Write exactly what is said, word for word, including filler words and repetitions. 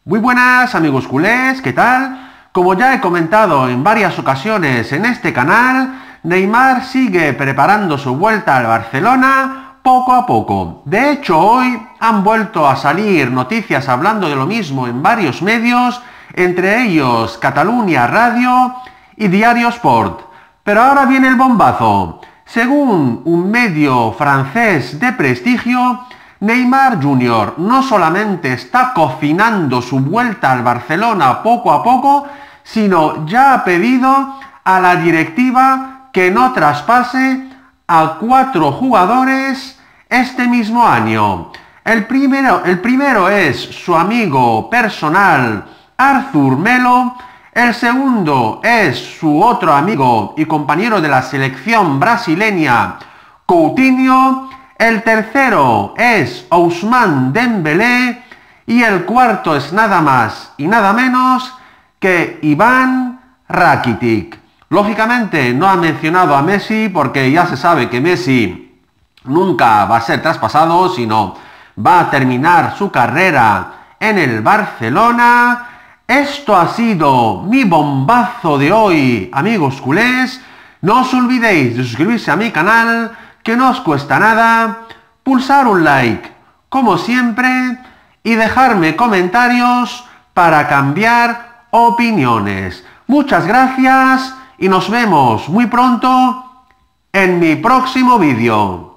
Muy buenas amigos culés, ¿qué tal? Como ya he comentado en varias ocasiones en este canal, Neymar sigue preparando su vuelta al Barcelona poco a poco. De hecho, hoy han vuelto a salir noticias hablando de lo mismo en varios medios, entre ellos Catalunya Radio y Diario Sport. Pero ahora viene el bombazo. Según un medio francés de prestigio, Neymar junior no solamente está cocinando su vuelta al Barcelona poco a poco, sino ya ha pedido a la directiva que no traspase a cuatro jugadores este mismo año. El primero, el primero es su amigo personal Arthur Melo, el segundo es su otro amigo y compañero de la selección brasileña Coutinho, el tercero es Ousmane Dembélé y el cuarto es nada más y nada menos que Iván Rakitic. Lógicamente no ha mencionado a Messi porque ya se sabe que Messi nunca va a ser traspasado, sino va a terminar su carrera en el Barcelona. Esto ha sido mi bombazo de hoy, amigos culés. No os olvidéis de suscribirse a mi canal, que no os cuesta nada, pulsar un like, como siempre, y dejarme comentarios para cambiar opiniones. Muchas gracias y nos vemos muy pronto en mi próximo vídeo.